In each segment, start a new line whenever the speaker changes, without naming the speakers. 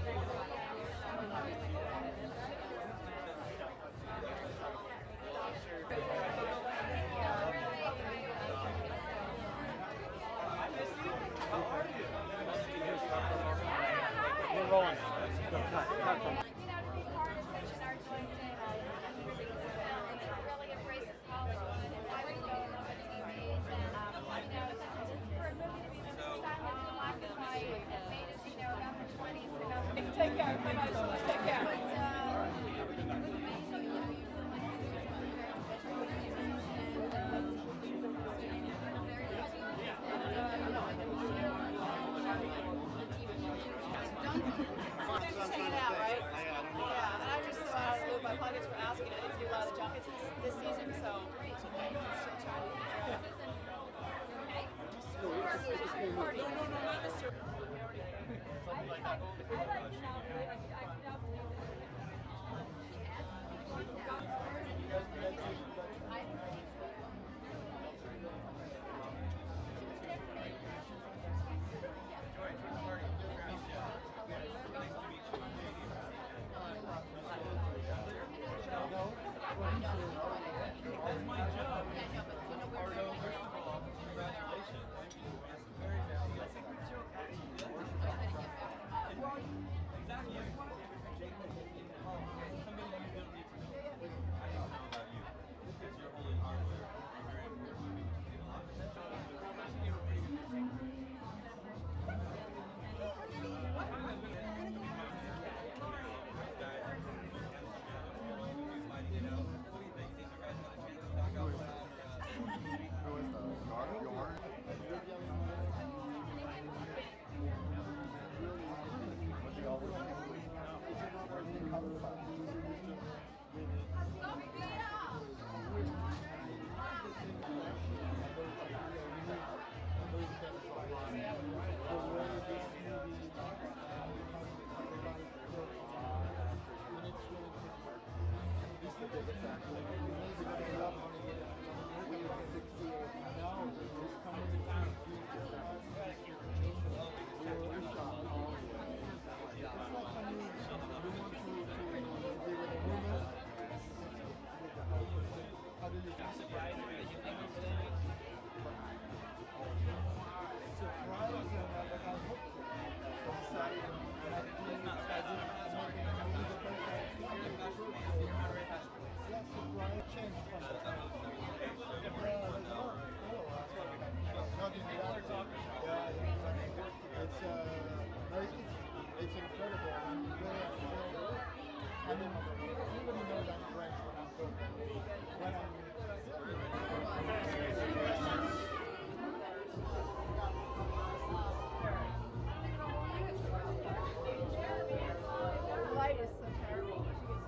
We're rolling. Cut from.
Take care. Bye-bye. Take care. Just hanging out, right? Yeah, and I just moved my pockets for asking. I didn't do a lot of junkets this season, so still trying to party.
It's incredible. I mean, even though I'm French when I'm talking, when I'm
Light is so terrible.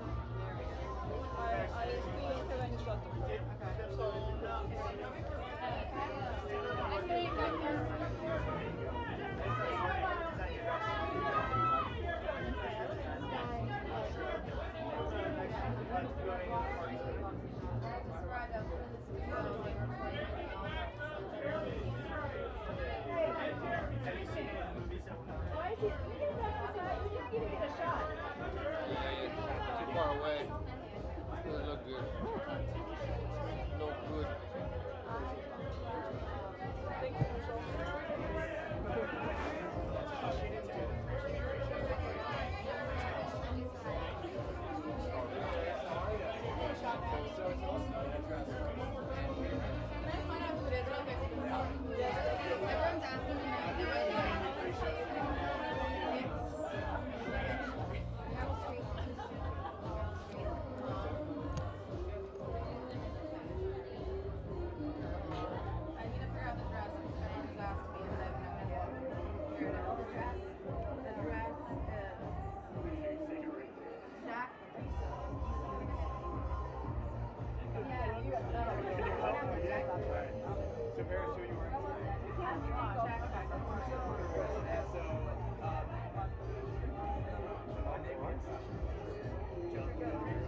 I feel que vengo shot.
Too far away. Doesn't look good. No good.
Everyone's asking me right now.
So,